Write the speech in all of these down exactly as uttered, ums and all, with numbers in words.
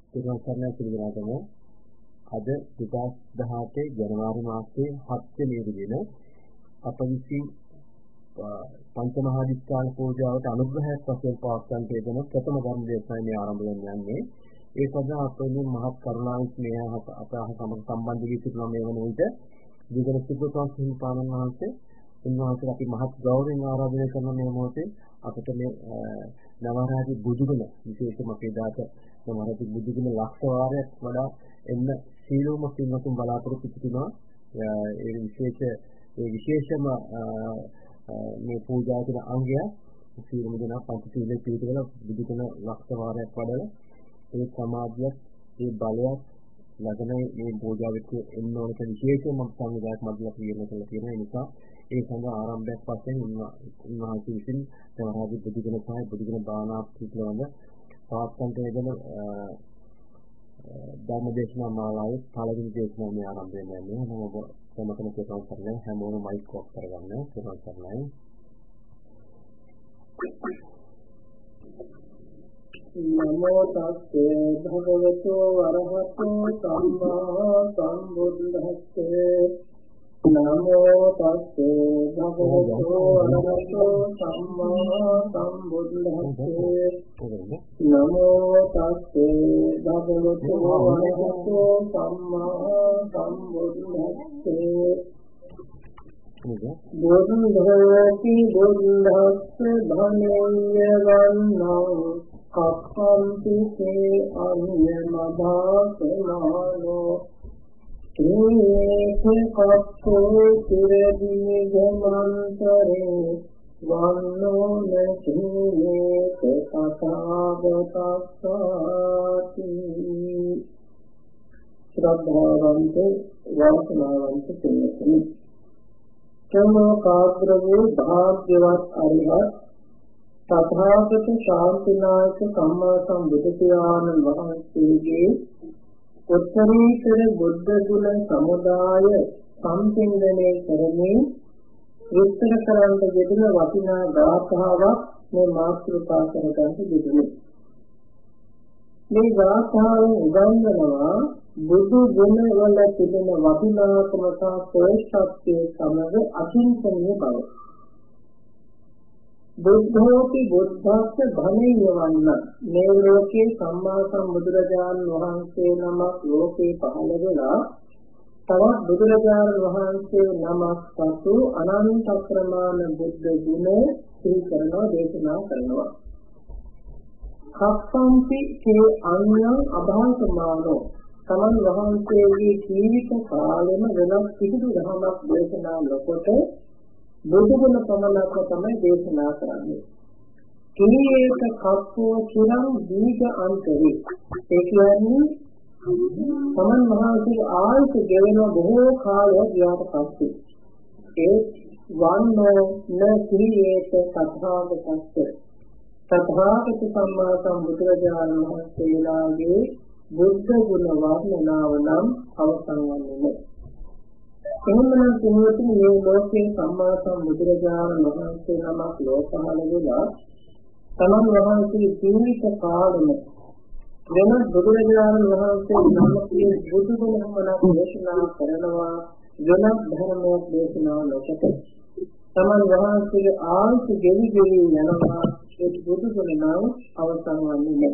ඉරෝසර්ණ පිළිගන්නම අද දෙදහස් දහඅට ජනවාරි මාසයේ හත් වෙනි දින අප විසින් පංචමහාදිස්ත්‍රාණ පූජාවට අනුග්‍රහයක් වශයෙන් පවත්වන්නට යෙදෙන ප්‍රථම ධර්ම දේශනාවේ ආරම්භ වෙන යන්නේ ඒ සඳහා අපේ මහත් කරුණාවෙන් ස්නේහ අප සමග සම්බන්ධ වී සිටින මේ වන විට විගල සුද්ධෝතම හිමිපාණන් වහන්සේ උන්වහන්සේ අපි මහත් ගෞරවයෙන් ආරාධනය කරන මේ මොහොතේ අපිට මේ නවරාජි බුදුගුණ විශේෂම අපේ දාත නවරාජි බුදුගුණ ලක්ෂ වාරයක් වඩා එන්න සීලෝම සිංහතුන් බලාපොරොත්තු සිටිනවා ඒ විශේෂ ඒ විශේෂම මේ පූජා කරන අංගය සීලම දෙනා පංචශීලයේ පිළිපදලා බුදුගුණ ලක්ෂ වාරයක් වඩා ඒ සමාධියක් ඒ බලයක් ලැබෙන මේ පූජාවට එන්න ඕන කියන විශේෂම සංවිධායක මණ්ඩලයක් වියන කළ තියෙන නිසා ඒ සඳහා ආරම්භයක් වශයෙන් උන්වහන්සේ විසින් නවරාජි බුදුගුණ සහ බුදුගුණ භාවනා පිළිබඳව පවත්වන්නට යෙදෙන ධර්ම දේශනා මාලාවේ පළවෙනි දේශනාව මේ ආරම්භ වෙන්නේ නම ඔබ සමතන කේතන කරන හැමෝම මයික් ඔෆ් කරගන්න කේතන කරනයි නමෝ තස්සේ භගවතු වරහතෝ සම්මා සම්බුද්දස්සේ නමෝ තස්සේ භගවතු වරහතෝ සම්මා සම්බුද්දස්සේ නමෝ තස්සේ භගවතු වරහතෝ සම්මා සම්බුද්දස්සේ බුද්ධෝති බුද්ධස්ස ධනෙය්‍ය වන්නෝ කප්පන්ති තේ අඤ්ඤමදාසනානෝ ත්‍රිේක කප්පෝ තිරදී ගමන්තරේ වන්නෝ නචේක කතාවතස්සාති ශ්‍රද්ධාවන්ත වාසනාවන්ත කෙනෙකි කමෝ කාග්‍ර වූ භාග්‍යවත් අරිහත් තථාගත ශාන්තිනායක සම්මා සම්බුදු පියාණන් වහන්සේගේ උත්තරීතර බුද්ධ ගුණ සමුදාය සම්පින්දනය කරමින් විස්තර කරන්න යෙදෙන වටිනා ගාථාවක් මේ මාතෘකා කරගන්න යෙදුනේ. මේ ගාථාවෙන් උගන්වනවා බුදු ගුණ වල තිබෙන වටිනාකම සහ ශ්‍රේෂ්ඨත්වයේ සමග අචින්තනීය බව. බුද්ධෝති බුද්ධස්ස ධනෙය්‍ය වන්න මේ ලෝකේ සම්මා සම්බුදුරජාණන් වහන්සේ නමක් ලෝකේ පහළ වෙලා තවත් බුදුරජාණන් වහන්සේ නමක් සතු අනන්ත ප්‍රමාණ බුද්ධ ගුණ සිහි කරනවා දේශනා කරනවා. කප්පන්ති කේ අඤ්ඤං අභාසමානෝ තමන් වහන්සේගේ ජීවිත කාලෙම වෙනස් කිසිදු ධර්මයක් දේශනා නොකොට බුදුගුණ පමණක් තමයි දේශනා කරන්නේ. කීයක කප්පෝ චිරං දීඝ අන්තරේ ඒ කියන්නේ තමන් වහන්සේ ආයත ගෙවන බොහෝ කාලයක් ගියාට පස්සේ ඒ වන්නෝ න කීයක සත්‍යාගතස්ස තථාගත සම්මා සම්බුදුරජාණන් වහන්සේලාගේ බුද්ධ ගුණ වර්ණනාව නම් අවසන් වන්නේ නැහැ. එහෙමනම් කිව්වොත් මේ ලෝකේ සම්මා සම්බුදුරජාණන් වහන්සේ නමක් ලෝකහල වෙලා තමන් වහන්සේ ජීවිත කාලෙම වෙන බුදුරජාණන් වහන්සේ නමකගේ බුදු ගුණ වමනක් දේශනා කරනවා වෙනත් ධර්මයක් දේශනා නොකොට තමන් වහන්සේගේ ආයුෂ ගෙවි ගෙවි යනවා ඒ බුදු ගුණ නම් අවසන් වන්නේ නැහැ.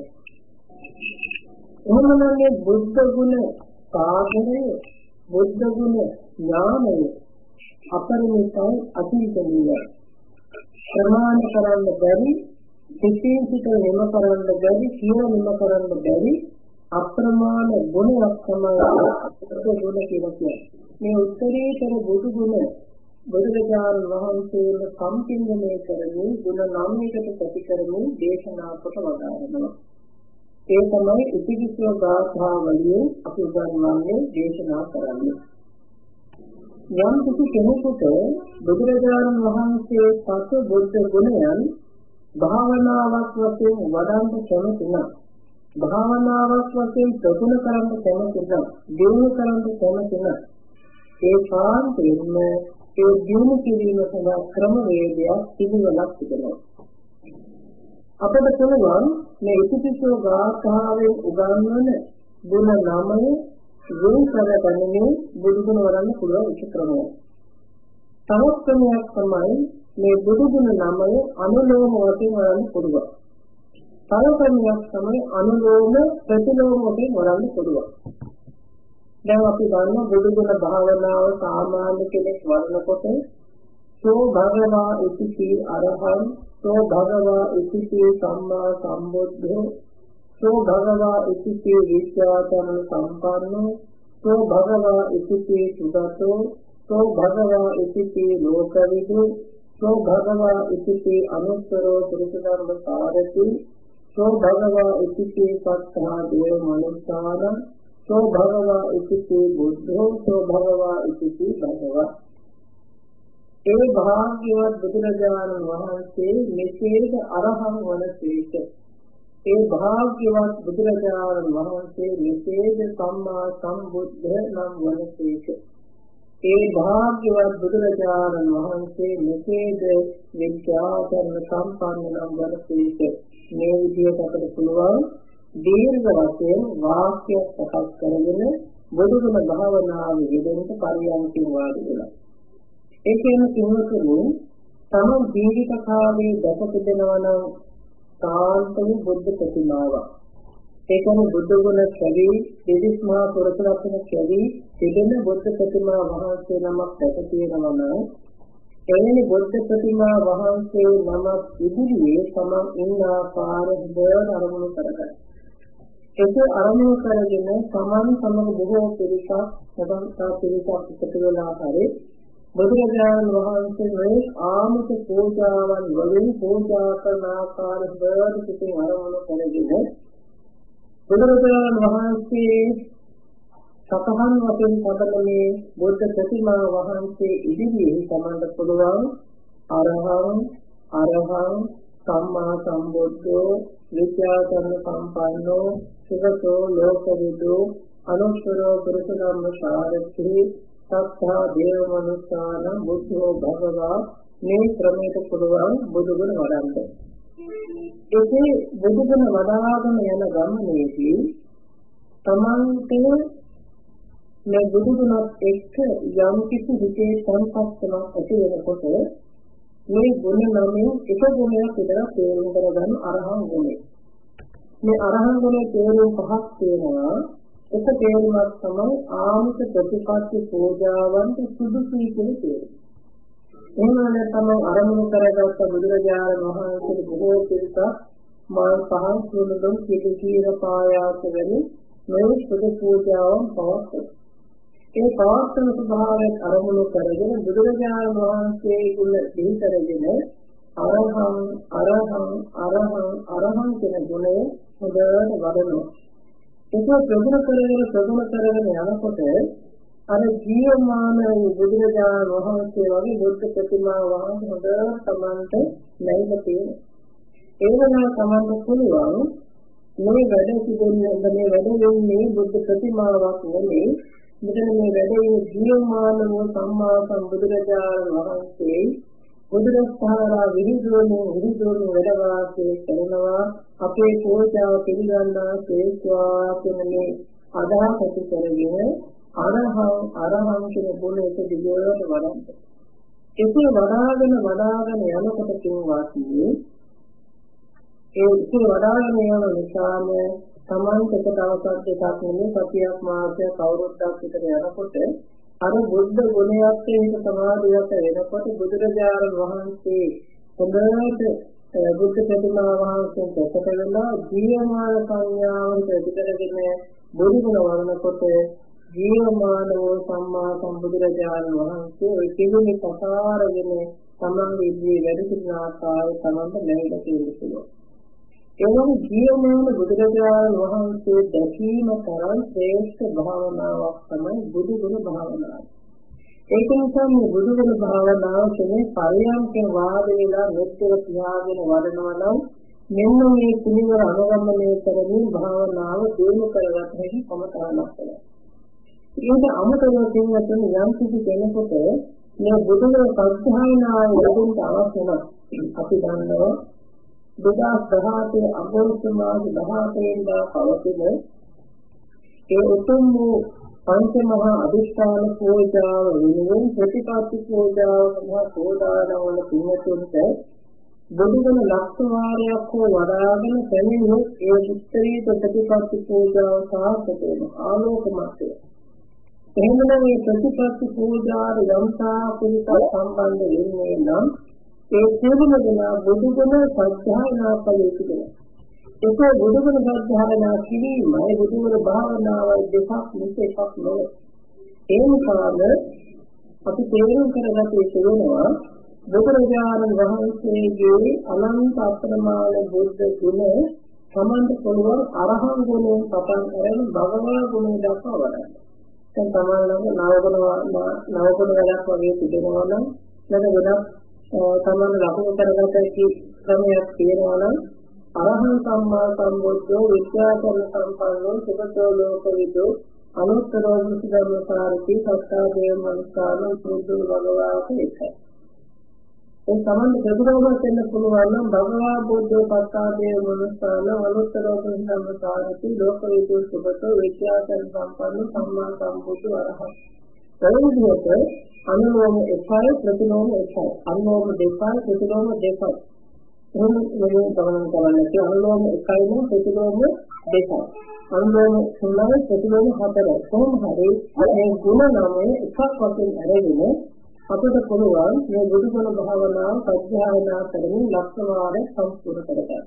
එහෙමනම් මේ බුද්ධ ගුණ සාගරය බුද්ධ ගුණ ඥානය අපරිමිතයි අතිවිශේෂයි. ප්‍රමාණ කරන්න බැරි සිතින් සිත නිම කරන්න බැරි සිය නිම කරන්න බැරි අප්‍රමාණ ගුණයක් තමයි බුද්ධ ගුණ කියලා කියන්නේ. මේ උත්තරීතර බුදු ගුණ බුදුරජාණන් වහන්සේගේ සම්පින්දනය කරමින් ගුණ නාමයකට ප්‍රති කරමින් දේශනා කොට වදාරනවා. ඒ තමයි ඉතිවිසෝ ගාථා වලින් අපි උගන්වන්නේ දේශනා කරන්නේ. යම් කිසි කෙනෙකුට බුදුරජාණන් වහන්සේ පස බුද්ධ ගුණයන් භාවනාවක් වශයෙන් වඩන්න කැමති නම් භාවනාවක් වශයෙන් ප්‍රගුණ කරන්න කැමති නම් දියුණු කරන්න කැමති නම් ඒ කාන්තේම ඒ දියුණු කිරීම සඳහා ක්‍රම වේදයක් පිළිවෙලක් තිබෙනවා. අපිට පුළුවන් මේ ඉතිපිසෝ ගාථාවෙන් උගන්වන ගුණ නමය වෙන් කරගන්නේ බුදුගුණ වඩන්න පුළුවන් එක ක්‍රමයක්. තවත් ක්‍රමයක් තමයි මේ බුදුගුණ නමය අනුලෝම වශයෙන් වඩන්න පුළුවන්. තව ක්‍රමයක් තමයි අනුලෝම ප්‍රතිලෝම වශයෙන් වඩන්න පුළුවන්. දැන් අපි ගන්න බුදුගුණ භාවනාව සාමාන්‍ය කෙනෙක් වඩනකොට සෝ භගවා ඉතිපි අරහං සෝ භගවා ඉතිපි සම්මා සම්බුද්ධෝ සෝ භගවා ඉතිපි විද්‍යාචරණ සම්පන්නෝ සෝ භගවා ඉතිපි සුගතෝ සෝ භගවා ඉතිපි ලෝකවිදු සෝ භගවා ඉතිපි අනුත්තරෝ පුරුෂධර්ම සාරති සෝ භගවා ඉතිපි සත්තා දේව මනුස්සාන සෝ භගවා ඉතිපි බුද්ධෝ සෝ භගවා ඉතිපි භගවා. ඒ භාග්‍යවත් බුදුරජාණන් වහන්සේ මෙසේද අරහං වනසේක. ඒ භාග්‍යවත් බුදුරජාණන් වහන්සේ මෙසේද සම්මා සම්බුද්ධ නම් වනසේක. ඒ භාග්‍යවත් බුදුරජාණන් වහන්සේ මෙසේද විද්‍යාචරණ සම්පන්න නම් වනසේක. මේ විදිහට අපිට පුළුවන් දීර්ඝ වශයෙන් වාක්‍ය සකස් කරගෙන බුදුගුණ භාවනාව යෙදෙන්න පරියන්කින් වාඩි වෙනවා. ඒ කියන්නේ කිව්වොත් තම ජීවිත කාලයේ දැක තිබෙනවා නම් සාන්තම බුද්ධ ප්‍රතිමාවක්. ඒ කියන්නේ බුදු ගුණ කැවි දෙවිස් මහා පුරුෂ ලක්ෂණ කැවි තිබෙන බුද්ධ ප්‍රතිමා වහන්සේ නමක් දැක තියෙනවා නම් එවැනි බුද්ධ ප්‍රතිමා වහන්සේ නමක් ඉදිරියේ තමන් ඉන්න ආකාරය හොඳට අරමුණු කරගන්න. ඒක අරමුණු කරගෙන සමාන සමග බොහෝ පිරිසක් සදන්තා පිරිසක් එකතු වෙලා හරි බුදුරජාණන් වහන්සේ මේ ආමිත පූජාවන් වලින් පූජා කරන ආකාරය හොඳට සිතින් අරමුණු කරගෙන බුදුරජාණන් වහන්සේ සතහන් වශයෙන් පදමේ බුද්ධ ප්‍රතිමා වහන්සේ ඉදිරියේ සමන්ද පුළුවන් අරහං අරහං සම්මා සම්බුද්ධෝ විද්‍යාචරණ සම්පන්නෝ සුගතෝ ලෝකවිදු අනුත්තරෝ පුරුෂ ධම්ම සාරථි සත්තා දේව මනුස්සාන බුද්ධෝ භගවා මේ ක්‍රමයට පුළුවන් බුදුගුණ වඩන්න. ඒකේ බුදුගුණ වඩාගෙන යන ගමනේදී තමන්ට මේ බුදුගුණත් එක්ක යම් කිසි විශේෂ සංකල්පයක් ඇති වෙනකොට මේ ගුණ නමෙන් එක ගුණයක් විතර තේරුම් කරගන්න අරහං ගුණය. මේ අරහං ගුණේ තේරුම් පහක් තියෙනවා. එක තේරුමක් තමයි ආමිත ප්‍රතිපත්ති පූජාවන්ට සුදුසුයි කියන තේරුම. එහෙම තමයි අරමුණු කරගත්ත බුදුරජාණන් වහන්සේ බොහෝ පිරිසක් මාල් පහන් සුළුදුම් කිලි කීර පායාස වෙන මේ සුදු පූජාවන් පවත්වනවා. ඒ පවත්වන ස්වභාවයෙන් අරමුණු කරගෙන බුදුරජාණන් වහන්සේ කුල දෙහි කරගෙන අරහං අරහං අරහං අරහං කියන ගුණය හොඳට වඩනවා. ඒක ප්‍රගුණ කරගෙන ප්‍රගුණ කරගෙන යනකොට අර ජීවමාන බුදුරජාණන් වහන්සේ වගේ බුද්ධ ප්‍රතිමා වහන්සේ හොඳට තමන්ට නැයිලා තියෙනවා. ඒ වෙනවා තමන්ට පුළුවන් මේ වැඩ සිදුන්නේ මේ වැඩ වෙන්නේ බුද්ධ ප්‍රතිමාවක් නෙමෙයි. මෙතන මේ වැඩේ ජීවමාන වූ සම්මා සම්බුදුරජාණන් වහන්සේ බුදුරස්ථානා විහිදුවන විහිදුවන වැඩ වාසය කරනවා. අපේ පූජාව පිළිගන්නා සේස්වා කියන මේ අදහස ඇති කරගෙන අරහං අරහං කියන ගුණයට දිගට වඩන්න. ඒක වඩාගෙන වඩාගෙන යනකොට කිව්වාදී ඒ ඒක වඩාගෙන යන නිසාම තමන්ට එක දවසක් දෙකක් නෙමෙයි සතියක් මාසයක් අවුරුද්දක් විතර යනකොට අර බුද්ධ ගුණයක් එක සමාධියට වෙනකොට බුදුරජාණන් වහන්සේ හොඳට බුද්ධ ප්‍රතිමා වහන්සේ ප්‍රකට වෙලා ජීවමාන සංඥාවන් ප්‍රතිකරගෙන බුදු ගුණ වඩනකොට ජීවමාන වූ සම්මා සම්බුදුරජාණන් වහන්සේ ඒ කිසිම පසාරගෙන තමන්ගේ ජීවිතය වැඩි සිටින ආකාරය තමන්ට ලැබෙලා තියෙනවා. එවන ජීවමාන බුදුරජාණන් වහන්සේ දැකීම තරම් ශ්‍රේෂ්ඨ භාවනාවක් තමයි බුදු ගුණ භාවනාව. ඒක නිසා මේ බුදු ගුණ භාවනාව කියන්නේ පරියන්කේ වාදේලා මෙත්තර තියාගෙන වඩනවා නම් මෙන්න මේ පිළිවෙල අනුගමනය කරමින් භාවනාව දියුණු කරගන්න හැකි කමතාවක් තමයි. ඒක අමතරව තියෙන යම් කිසි කෙනෙකුට මේ බුදු ගුණ සත්‍යයනාය ලැබෙන්න අවශ්‍ය නැහැ. අපි දන්නවා දෙදහස් දහඅටේ අගෝස්තු මාස දහඅටේ වෙනිදා පවතින ඒ උතුම් වූ පංචමහා අධිෂ්ඨාන පූජාව වෙනුවෙන් ප්‍රතිපත්ති පූජාව සඳහා සෝදානම් වන පින්වතුන්ට බුදුගුණ ලක්ෂ වාරයක් හෝ වඩාගෙන පැමිණි ඒ උත්තරීත ප්‍රතිපත්ති පූජාව සාර්ථක වෙන ආලෝකමත්ය. එහෙමනම් මේ ප්‍රතිපත්ති පූජාව යම්තා කුලිත සම්බන්ධ වෙන්නේ නම් ඒ සියලුම දෙනා බුදුගුණ සත්‍යයනා කළ යුතුය. ඒක බුදුගුණ සත්‍යයනා කිරීමයි බුදුගුණ භාවනාවයි දෙකක් මිස එකක් නොවේ. ඒ නිසාම අපි තේරුම් කරගත යුතු වෙනවා බුදුරජාණන් වහන්සේගේ අනන්ත අප්‍රමාණ බුද්ධ ගුණ සමන්ත පුළුවන් අරහන් ගුණයෙන් පටන් අරගෙන භගවා ගුණය දක්වා වඩන්න. දැන් තමයි නවගුණ නවගුණ වැඩක් වගේ තිබෙනවා නම් නැත්නම් ගොඩක් සමන් ලකුණු කරගත හැකි ක්‍රමයක් තියෙනවා නම් අරහං සම්මා සම්බුද්ධෝ විද්‍යාචර්ය සම්පන්නෝ සුගතෝ ලෝකවිදෝ අනුත්තරෝ මුසුදම්මසාරති සත්තා දේව මනසාන සුද්ධෝ භගවාති එකයි. ඒ සමන්ද ප්‍රතිරෝධ වෙන්න පුළුවන් නම් භගවා බුද්ධෝ සත්තා දේව මනසාන අනුත්තරෝ මුසුදම්මසාරති ලෝකවිදෝ සුගතෝ විද්‍යාචර්ය සම්පන්නෝ සම්මා සම්බුද්ධ අරහං. ඒ විදිහට අනුලෝම එකයි ප්‍රතිලෝම එකයි. අනුලෝම දෙකයි ප්‍රතිලෝම දෙකයි. එහෙනම් මේ ගමන කරන්නේ අනුලෝම එකයි නම් ප්‍රතිලෝම දෙකයි. අනුලෝම තුනයි ප්‍රතිලෝම හතරයි. කොහොම හරි මේ ගුණ නමය එකක් වශයෙන් අරගෙන අපිට පුළුවන් මේ බුදුගුණ භාවනාව සත්‍යයනා කරමින් ලක්ෂ වාරයක් සම්පූර්ණ කරගන්න.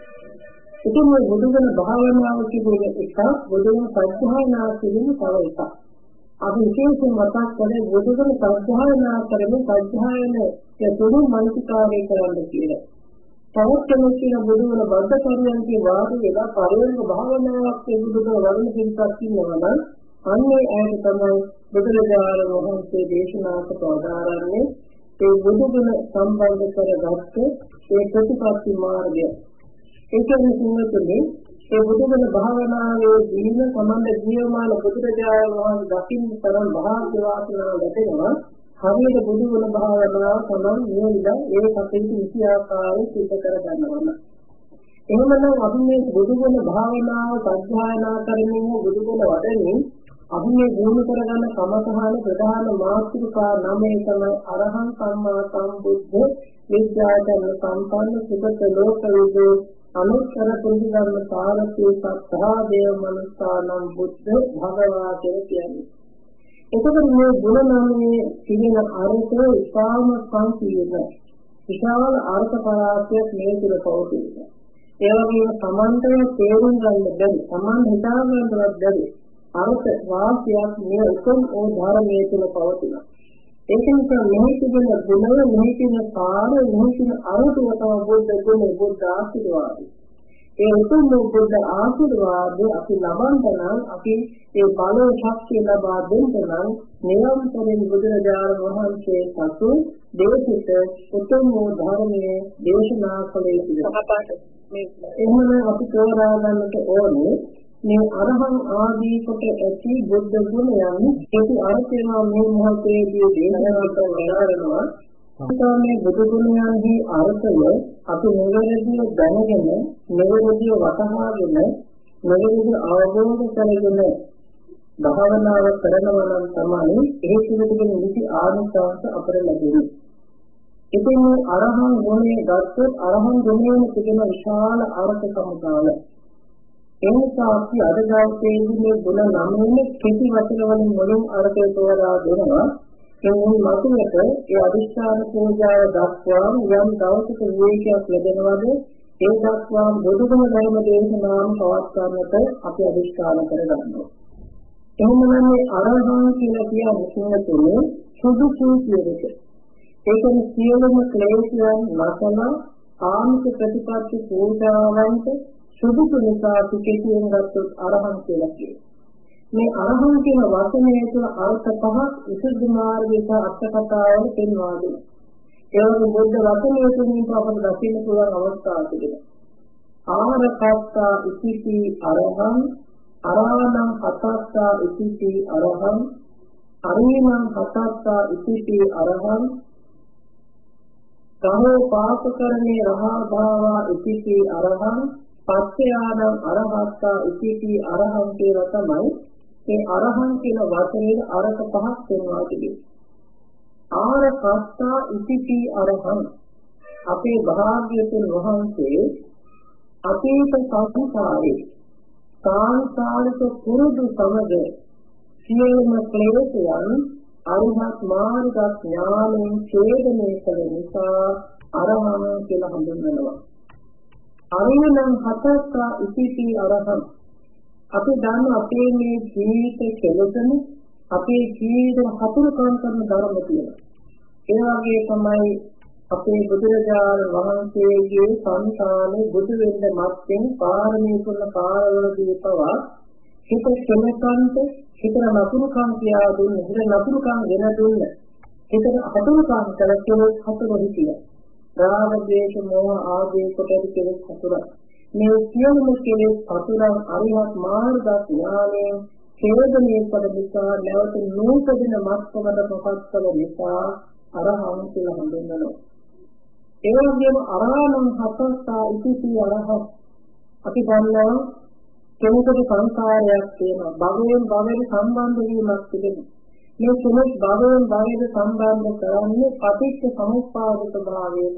ඉතින් මේ බුදුගුණ භාවනාව කියන්නේ එකක්, බුදුගුණ සත්‍යයනා කිරීම තව එකක්. අපි විශේෂයෙන් මතක් කරේ බුදුගුණ සත්‍යයනා කරමින් සත්‍යයන තුරු මනසිකාරය කරන්න කියලා. තවත් කෙනෙක් කියන බුදුගුණ බද්ධ කර්යයන්ගේ වාදී වෙලා පරිවර්තන භාවනාවක් බුදුගුණ වර්ණ කිරිකක් කියනවා නම් අන්නේ ඇයට තමයි බුදුරජාණන් වහන්සේ දේශනා කොට වදාරන්නේ ඒ බුදුගුණ සම්බන්ධ කරගත්ත ඒ ප්‍රතිපත්ති මාර්ගය. ඒ කියන්නේ සිංහතුනේ ඒ බුදුගුණ භාවනාවේ දීන සම්බන්ධ ජීවමාන බුදුරජාණන් වහන්සේ දකින්න තරම් භාග්‍ය වාසනාව ලැබෙනවා. හරියට බුදුගුණ භාවනාව තමයි නියමිලා ඒ කටයුතු විසි ආකාරයෙන් සිදු කර ගන්නවා. එහෙමනම් අපි මේ බුදුගුණ භාවනාව සත්‍යයනා කරමින් බුදුගුණ වඩමින් අපි මේ දිනු කරගන්න කමතහන ප්‍රධාන මාතෘකා නමේ තමයි අරහං සම්මා සම්බුද්ධ විද්‍යාචර්ය සම්පන්න සුගත ලෝකවිදු අනුත්තර පුරුෂ ධර්ම සාරති සත්තා දේව මනසානම් බුද්ධ භගවා කියන්නේ. එතකොට මේ ගුණ නාමයේ තිබෙන අර්ථය ඉතාම සංකීර්ණයි. විශාල අර්ථ පරාසයක් මේ තුළ පවතිනවා. ඒ වගේම සමන්තය තේරුම් ගන්න බැරි, සමන් හිතා ගන්නවත් බැරි අර්ථ වාක්‍යයක් මේ උතුම් ඕ ධර්මයේ තුළ පවතිනවා. ඒක නිසා මෙහි තිබෙන ගුණය, මෙහි තිබෙන කාර්ය, මෙහි තිබෙන අර්ථය තමයි බුද්ධ ගුණ, බුද්ධ ආශිර්වාදය. ඒ උතුම් බුද්ධ ආශිර්වාදය අපි ලබන්න නම් අපි ඒ බල ශක්තිය ලබා දෙන්න නම් නිරන්තරයෙන් බුදුරජාණන් වහන්සේ සතු දේශිත උතුම් ධර්මයේ දේශනා කළ යුතුයි. එහෙනම් අපි තෝරා ගන්නට ඕනේ මේ අරහං ආදී කොට ඇති බුද්ධ ගුණයන් ඒකේ අර්ථය මේ මොහොතේදී දේශනා කරනවා. මේ බුදු ගුණයන්හි අර්ථය අපි නිවැරදිව දැනගෙන නිවැරදිව වටහාගෙන නිවැරදිව අවබෝධ කරගෙන භාවනාව කරනවා නම් තමයි ඒ පිළිබඳ නිසි ආනිසංස අපට ලැබෙන්නේ. ඉතින් මේ අරහං ගුණය ගත්තොත් අරහං ගුණයෙන් තිබෙන විශාල අර්ථ සමුදාය. ඒ නිසා අපි අද දවසේදී මේ ගුණ නමෙන් කෙටි වචන වලින් මුලින් අර්ථය තෝරා දෙනවා. මේ මතුවට ඒ අදිස්ථාන පූජාව දක්වා යම් දවසක විවේකයක් ලැබෙනවද ඒ දක්වා බුදුගුණ ධර්ම දේශනාව පවත්වන්නට අපි අදිස්ථාන කරගන්නවා. එහෙමනම් මේ අරහං කියලා කියන්නේ තුනේ සුදුසු කියන එක. ඒකෙන් සියලුම ක්ලේශයන් නැසලා ආමික ප්‍රතිපත්ති පූජාවන්ට සුදුසු නිසා පිටියෙන් ගත්තොත් අරහං කියලා කියනවා. මේ අරහං කියන වචනය තුළ අර්ථ පහක් විසුද්ධි මාර්ගයක අර්ථකථාවල පෙන්වා දෙනවා. ඒ වගේ බුද්ධ වචනය තුළින් අපට දකින්න පුළුවන් අවස්ථා තිබෙනවා. ආරකත්තා ඉතිපි අරහං අරාණං හතස්සා ඉතිපි අරහං අරීණං හතස්සා ඉතිපි අරහං සහෝ පාපකරණේ රහාභාවා ඉතිති අරහං පත්‍යානං අරහත්තා ඉතිති අරහං කියලා තමයි මේ අරහං කියන වචනේ අර්ථ පහක් වෙනවා කියන්නේ. ආරකත්තා ඉතිති අරහං අපේ භාග්‍යවතුන් වහන්සේ අතීත සංසාරේ කාන්තාරික පුරුදු සමග සියලුම ක්ලේශයන් අරහත් මාර්ග ඥානයෙන් ඡේදනය කළ නිසා අරහං කියලා හඳුන්වනවා. අරියනම් හතස්ස ඉතිති අරහං අපි දන්න අපේ මේ ජීවිත කෙලෙසන අපේ ජීවිත හතුරුකම් කරන ධර්ම තියෙනවා. ඒ වගේ තමයි අපේ බුදුරජාණන් වහන්සේගේ සංසාරේ බුදු වෙන්න මත්තෙන් පාරමී පුරන කාලවලදී පවා හිත කෙලකන්ත හිත නපුරුකම් කියා දුන්න හිත නපුරුකම් ගෙන දුන්න හිත හතුරුකම් කළ කෙනෙක් හතුරු හිටියා. රාග ද්වේෂ මෝහ ආදී කොටස් කෙනෙක් හතුරා. මේ සියලුම කෙලෙස් හතුරන් අරිහත් මාර්ග ඥානයෙන් ඡේදනය කළ නිසා නැවත නූපදින මත්කමට පපත් කළ නිසා අරහං කියලා හඳුන්වනවා. ඒ වගේම අරහං හතස්සා ඉතිති අරහං අපි දන්නවා කෙනෙකුට සංසාරයක් තියෙනවා. භවයෙන් භවයට සම්බන්ධ වීමක් තිබෙනවා. මේ කෙනෙක් භවයෙන් භවයට සම්බන්ධ කරන්නේ පටිච්ච සමුප්පාදිත භාවයට.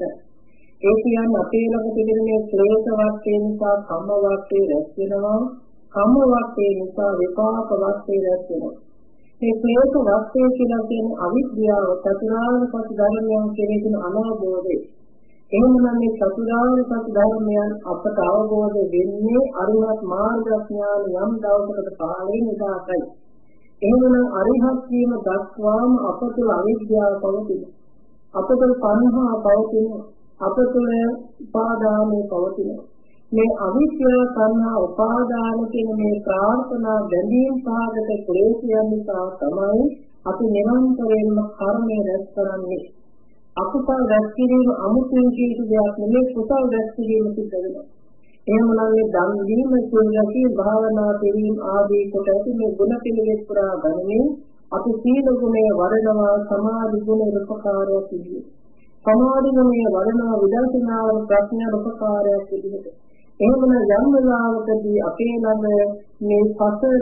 ඒ කියන්නේ අපේ ළඟ තිබෙන මේ ක්ලේශ වාක්‍යය නිසා කම්ම වාක්‍යය රැස් වෙනවා. කම්ම වාක්‍යය නිසා විපාක වාක්‍යය රැස් වෙනවා. මේ ක්ලේශ වාක්‍යය කියලා කියන්නේ අවිද්‍යාව චතුරාර්ය සත්‍ය ධර්මයන් කෙරෙහින අනවබෝධය. එහෙමනම් මේ චතුරාර්ය සත්‍ය ධර්මයන් අපට අවබෝධ වෙන්නේ අරිහත් මාර්ග ඥාන යම් දවසකට පහළින් නිදාසයි. එහෙමනම් අරිහත් වීම දක්වාම අප තුළ අවිද්‍යාව පවතින. අප තුළ සංහා පවතින. අප තුළ උපාදානය පවතින. මේ අවිද්‍යාව සංහා උපාදාන කියන මේ ප්‍රාර්ථනා බැඳීම් සාගත ක්ලේශයන් නිසා තමයි අපි නිරන්තරයෙන්ම කර්මය රැස් කරන්නේ. අකුසල රැස් කිරීම අමුතුන් කීතු දෙයක් නෙමෙයි කුසල රැස් කිරීම සිද්ධ වෙනවා. එහෙමනම් මේ දන් දීම සුලකී භාවනා කිරීම ආදී කොට ඇති මේ ගුණ පිළිවෙත් පුරා ගනිමින් අපි සීල ගුණය වඩනවා සමාධි ගුණ උපකාරයක් විදිහට. සමාධි ගුණය වඩනවා විදර්ශනා ප්‍රඥා උපකාරයක් විදිහට. එහෙමනම් යම් වෙලාවකදී අපේ ළඟ මේ සතර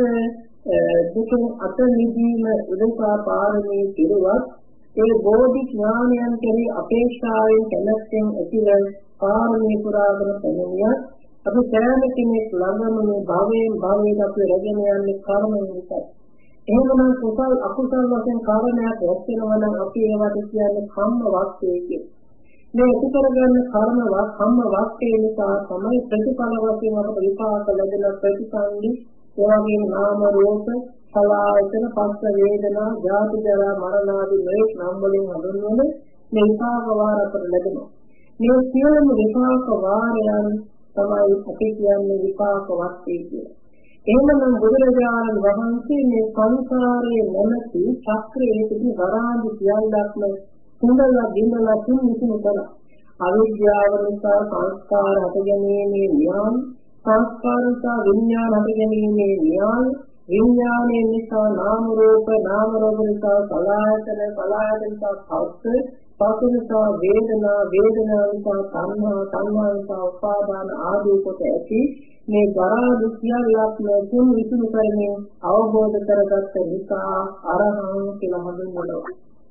දුකින් අත මිදීම උදෙසා පාරමී පිරුවත් ඒ බෝධි ඥානයන් කෙරෙහි අපේක්ෂාවෙන් කැමැත්තෙන් ඇතිව පාරමී පුරාගෙන පැමිණියත් අපි සෑම කෙනෙක් ළඟම මේ භවයෙන් භවයට අපි රැගෙන යන්නේ කර්ම නිසායි. එහෙමනම් කුසල් අකුසල් වශයෙන් කාරණයක් රැස් වෙනවා නම් අපි ඒවට කියන්නේ කම්ම වාක්‍යය කියලා. මේ ඉති කරගන්න කර්ම වා කම්ම වාක්‍යය නිසා තමයි ප්‍රතිඵල වශයෙන් අපට විපාක ලැබෙන ප්‍රතිසන්දි ඒ වගේම නාම රූප සලආයතන පස්ස වේදනා ජාති ජරා මරණ ආදී මේ නම් වලින් හඳුන්වන මේ විපාක වාර අපට ලැබෙනවා. මේ සියලුම විපාක වාරයන් තමයි අපි කියන්නේ විපාක වාක්‍යය කියලා. එහෙමනම් බුදුරජාණන් වහන්සේ මේ සංසාරයේ නැමැති චක්‍රයේ තිබි වරාන්දි සියල්ලක්ම සුන්දරලා දිනලා තුන් විසින් කළා. අවිද්‍යාව නිසා සංස්කාර හටගැනීමේ න්‍යාය, සංස්කාර නිසා විඥාන හටගැනීමේ න්‍යාය, විඥානයේ නිසා නාම රූප, නාම රූප නිසා සලආයතන, සලආයතන නිසා පස්ස, පස්ස නිසා වේදනා, වේදනා නිසා සංහා, සංහා නිසා උපාදාන ආදී කොට ඇති මේ වරාන්දි සියල්ලක්ම තුන් විසින් කරමින් අවබෝධ කරගත්ත නිසා අරහං කියලා හඳුන්වනවා.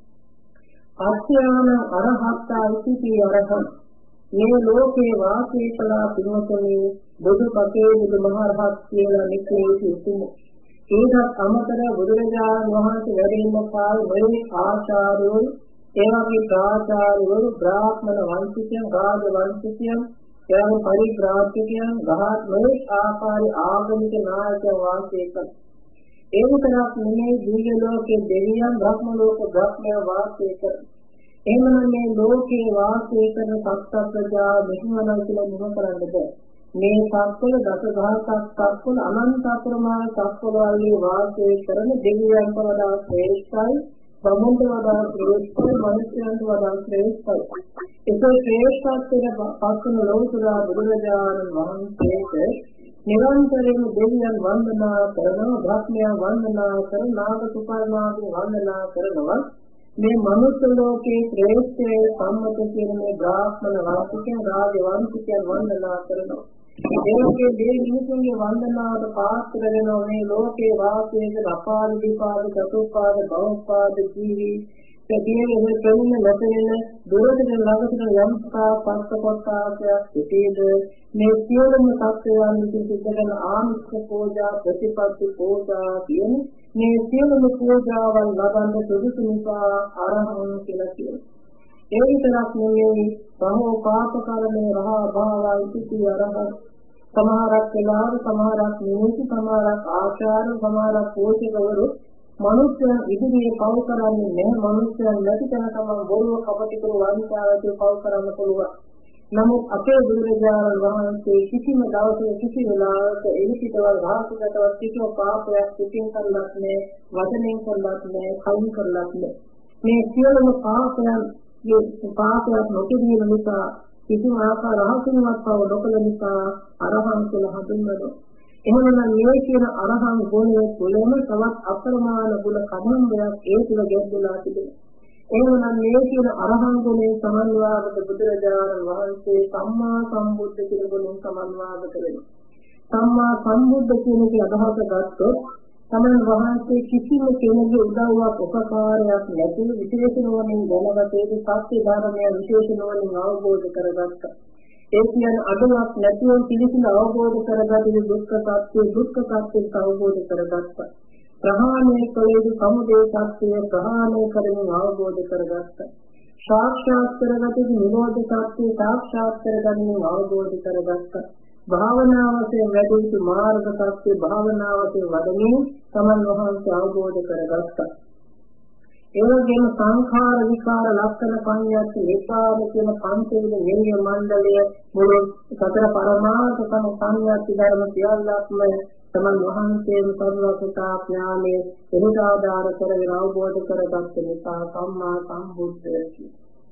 අත්‍යාන අරහත්තා ඉති අරහං මේ ලෝකේ වාසය කළා පින්වතුනි බුදු පතේ බුදු මහරහත් කියලා නිකේ උතුම් ඒකත් අමතර බුදුරජාණන් වහන්සේ වැඩ ඉන්න කාලේ මේ ආචාර්යවරු ඒ වගේ ප්‍රාචාර්යවරු බ්‍රාහ්මණ වංශිකයන් රාජ වංශිකයන් එවැනි පරිබ්‍රාජ්‍යකයන් ගහත් මේ ආකාරي ආගමික නායකයන් වාසය කළා. ඒ විතරක් නෙමෙයි දිව්‍ය ලෝකයේ දෙවියන් බ්‍රහ්ම ලෝක බ්‍රහ්මයන් වාසය කරන. එහෙමනම් මේ ලෝකේ වාසය කරන සත්ත්ව ප්‍රජා මෙහිමනම් කියලා මොන කරන්නද? මේ සත්වල දසදහසක් සත්වල අනන්ත අප්‍රමාණ සත්වල වගේ වාසය කරන දෙවියන්ට වඩා ශ්‍රේෂ්ඨයි, බමුණුන්ට වඩා ශ්‍රේෂ්ඨයි, මිනිස්යන්ට වඩා ශ්‍රේෂ්ඨයි. ඒකේ ශ්‍රේෂ්ඨත්වයට පත්වන ලෝතුරා බුදුරජාණන් වහන්සේට නිරන්තරයෙන් දෙවියන් වන්දනා කරනවා, බ්‍රහ්මයන් වන්දනා කරනවා, නාග සුපර්ණාදී වන්දනා කරනවා. මේ මනුෂ්‍ය ලෝකයේ ශ්‍රේෂ්ඨ සම්මත කියන මේ බ්‍රාහ්මණ වාසිකයන් රාජ වංශිකයන් වන්දනා කරනවා. ඒකේ මේ මිනිසුන්ගේ වන්දනාවට පාත්‍ර වෙනවා මේ ලෝකේ වාසයේ අපාද විපාද චතුපාද භවපාද ජීවි තේදී මේ ප්‍රමුණ නැතෙන දුරදෙන ළඟට යම්කා පස්කපත්තාසයක් සිටීද මේ සියලුම සත්‍යයන් විසින් ආමිෂ පූජා ප්‍රතිපත්ති පූජා කියන මේ සියලුම පූජාවන් ලබන්න සුදුසු නිසා අරහං කියලා කියනවා. ඒ විතරක් නෙවෙයි බහෝ පාපකරණේ රහා භාවයි සිටි අරහං සමහරක් වෙලාවට සමහරක් නිමිති සමහරක් ආචාර සමහරක් පෝෂකවරු මනුෂ්‍යයන් ඉදිරියේ පව කරන්නේ නැහැ. මනුෂ්‍යයන් නැති තැන තමයි බොරුව කපටි කරු වංචාවදී පව කරන්න පුළුවන්. නමුත් අපේ බුදුරජාණන් වහන්සේ කිසිම දවසක කිසි වෙලාවක එලිපිටවල් රහසකටවත් කිසිම පාපයක් සිතින් කරලත් නැහැ, වචනෙන් කරලත් නැහැ, කයින් කරලත් නැහැ. මේ සියලුම පාපයන් මේ පාපයක් නොකිරීම නිසා කිසිම ආකාර රහසින්වත් පව නොකළ නිසා අරහං කියලා හඳුන්වනවා. එහෙමනම් මේ කියන අරහං ගුණයේ තුළම තවත් අප්‍රමාණ ගුණ කර්මයක් ඒ තුළ ගැඹුරලා තිබෙනවා. එහෙමනම් මේ කියන අරහං ගුණේ සමන්වාගත බුදුරජාණන් වහන්සේ සම්මා සම්බුද්ධ කියන ගුණෙන් සමන්වාගත වෙනවා. සම්මා සම්බුද්ධ කියන එක අදහස ගත්තොත් සමන් වහන්සේ කිසිම කෙනෙකුගේ උදව්වක් උපකාරයක් නැතුව විශේෂණවලින් දැනගතේ සත්‍ය ධර්මය විශේෂණවලින් අවබෝධ කරගත්තා. ඒ කියන්නේ අඩුවක් නැතුව පිළිසිඳ අවබෝධ කරගත්තේ දුක්ඛ සත්‍ය දුක්ඛ සත්‍ය අවබෝධ කරගත්තා. ප්‍රහාණය කළේ සමුදය සත්‍ය ප්‍රහාණය කරමින් අවබෝධ කරගත්තා. සාක්ෂාත් කරගත්තේ නිරෝධ සත්‍ය සාක්ෂාත් කරගමින් අවබෝධ කරගත්තා. භාවනාවසේ වැඩි යුතු මාර්ග සත්‍ය භාවනාවසේ වඩමින් තමන් වහන්සේ අවබෝධ කරගත්තා. ඒ වගේම සංඛාර විකාර ලක්ෂණ පඤ්ඤාත් ඒකාද කියන පංචවිධ නිර්ය මණ්ඩලය මුළු සතර පරමාර්ථ සම පඤ්ඤාත් ධර්ම සියල්ලක්ම තමන් වහන්සේම සර්වසතා ඥානයේ එනිදාදාර කරගෙන අවබෝධ කරගත්ත නිසා සම්මා සම්බුද්ධ.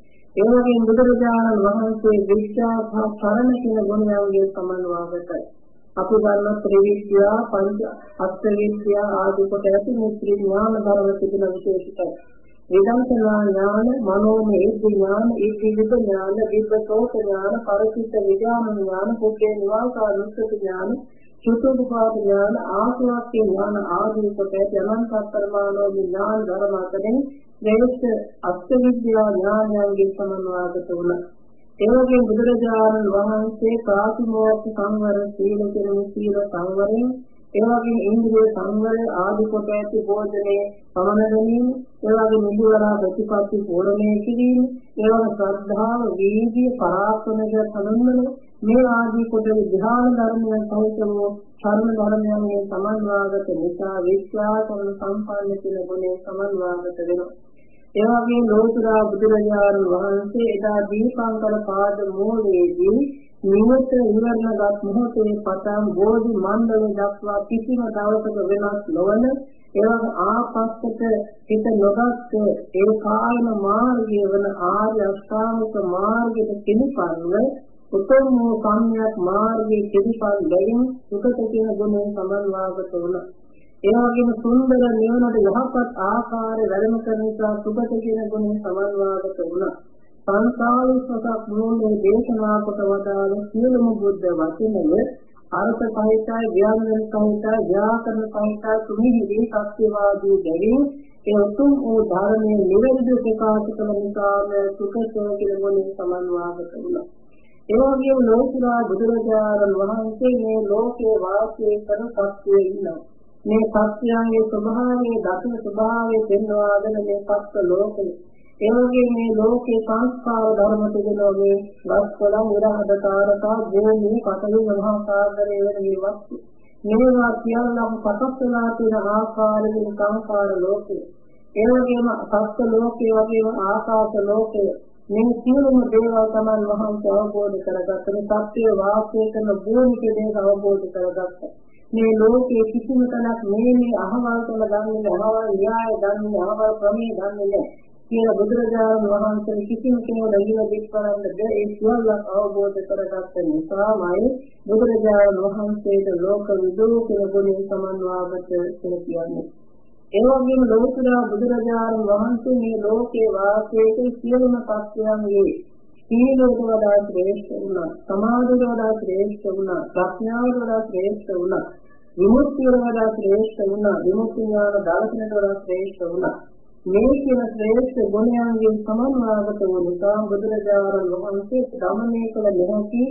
ඒ වගේම බුදුරජාණන් වහන්සේ විද්‍යා සරණ කියන ගුණයන්ගේ සමන්වාගතයි. අපි ගන්න ත්‍රිවිද්‍යා පංච අෂ්ටවිද්‍යා ආදී කොට ඇති මේ ත්‍රි ඥාන ධර්ම තිබෙන විශේෂිතයි. වේදාන්තනා ඥාන, මනෝමය ඥාන, ඒකීවිද ඥාන, විපස්සෝත ඥාන, පරිචිත්ත විඥාන ඥාන, කුක්කේ නිවාසානුස්සති ඥාන, චතුප්පාද ඥාන, ආසවක්ඛ්‍ය ඥාන ආදී කොට ඇති අනන්ත පරමාණෝ ඥාන ධර්ම අතරින් ශ්‍රේෂ්ඨ අෂ්ටවිද්‍යා ඥානයන්ගේ සමන්වාගත වුණා. ඒ වගේම බුදුරජාණන් වහන්සේ ප්‍රාතිමෝක්ඛ සංවර සීල කියන සීල සංවරයෙන් ඒ වගේම ඉන්ද්‍රිය සංවර ආදී කොට ඇති භෝජනයේ පමන ගැනීම, ඒ වගේම නිදුවරා ප්‍රතිපත්ති පූර්ණණය කිරීම, ඒ වගේම ශ්‍රද්ධාව, වීර්ය, පරාක්‍රමය සමන්වන මේ ආදී කොට ධ්‍යාන ධර්මයන් සහිතව ධර්ම ධර්මයන්ගේ සමන්වාගත නිසා විශ්වාසන සම්පන්න කියන ගුණේ සමන්වාගත වෙනවා. ඒ වගේම ලෝතුරා බුදුරජාණන් වහන්සේ එදා දීපංකර පාද මූලයේදී නිවත ඉවරණගත් මොහොතේ පටන් බෝධි මණ්ඩලය දක්වා කිසිම දවසක වෙනස් නොවන එවැනි ආපස්සට හිත නොගත් ඒ කායන මාර්ගය වන ආර්ය අෂ්ටාංගික මාර්ගයට පිළිපන්ව උතුම් වූ සම්‍යක් මාර්ගයේ පිළිපන් ලැබෙන සුගත කියන ගුණයෙන් සමන්වාගත වුණා. ඒ වගේම සුන්දර නිවනට යහපත් ආකාරය වැඩම කරන නිසා සුගත කියන ගුණයෙන් සමන්වාගත වුණා. සංසාරිකසක් මොහොතේ දේශනා කොට වදාළ සියලුම බුද්ධ වචනවල අර්ථ සහිතයි, ව්‍යාකරණ සහිතයි, ව්‍යාකරණ සහිතයි තුමිහිදී සත්‍යවාදී බැවින් ඒ උතුම් වූ ධර්මයේ නිවැරදි ප්‍රකාශ කළ නිසාම සුගත කියන ගුණයෙන් සමන්වාගත වුණා. ඒ වගේම ලෝකුරා බුදුරජාණන් වහන්සේ මේ ලෝකේ වාසය කරන සත්‍යයේ ඉන්නවා. මේ සත්‍යයේ ස්වභාවයේ දකින ස්වභාවයේ පෙන්වන මේ සත්‍ය ලෝකේ ඒ වගේ මේ ලෝකේ සංස්කාර ධර්ම තිබෙනවා. මේ වස්තුල උදාහරණකාරකා භූමි පතලු මහා සාගරයේ වෙන මේ වස්තු මේවා කියලාම පතස්සලා තියෙන ආකාරයෙන් සංස්කාර ලෝකේ ඒ වගේම සත්‍ය ලෝකේ වගේම ආකාශ ලෝකේ මේ සියලුම දේවල් තමයි මහන්සිය අවබෝධ කරගත්තේ. සත්‍ය වාසය කරන භූමිකේ දේව අවබෝධ කරගත්තා. මේ ලෝකයේ කිසිම තැනක් මේ මේ අහවල් කළ ගන්නේ අහවල් න්‍යාය දන්නේ අහවල් ක්‍රමයේ දන්නේ නැහැ කියලා බුදුරජාණන් වහන්සේ කිසිම කෙනෙකුට ඉගෙන දෙක් කරන්න බැහැ. ඒ සියල්ලක් අවබෝධ කරගත්ත නිසාමයි බුදුරජාණන් වහන්සේට ලෝක විදූ කියන ගුණය සමන්වාගත කියලා කියන්නේ. ඒ වගේම ලෝතර බුදුරජාණන් වහන්සේ මේ ලෝකේ වාසයේ සියලුම සත්‍යයන්ගේ සීලයට වඩා ශ්‍රේෂ්ඨ වුණා, සමාධියට වඩා ශ්‍රේෂ්ඨ වුණා, ප්‍රඥාවට වඩා ශ්‍රේෂ්ඨ වුණා, විමුක්තියට වඩා ශ්‍රේෂ්ඨ වුණා, විමුක්ති ඥාන දර්ශනයට වඩා ශ්‍රේෂ්ඨ වුණා. මේ කියන ශ්‍රේෂ්ඨ ගුණයන්ගෙන් සමන්වාගත වූ නිසා බුදුරජාණන් වහන්සේ දමනය කළ නොහැකි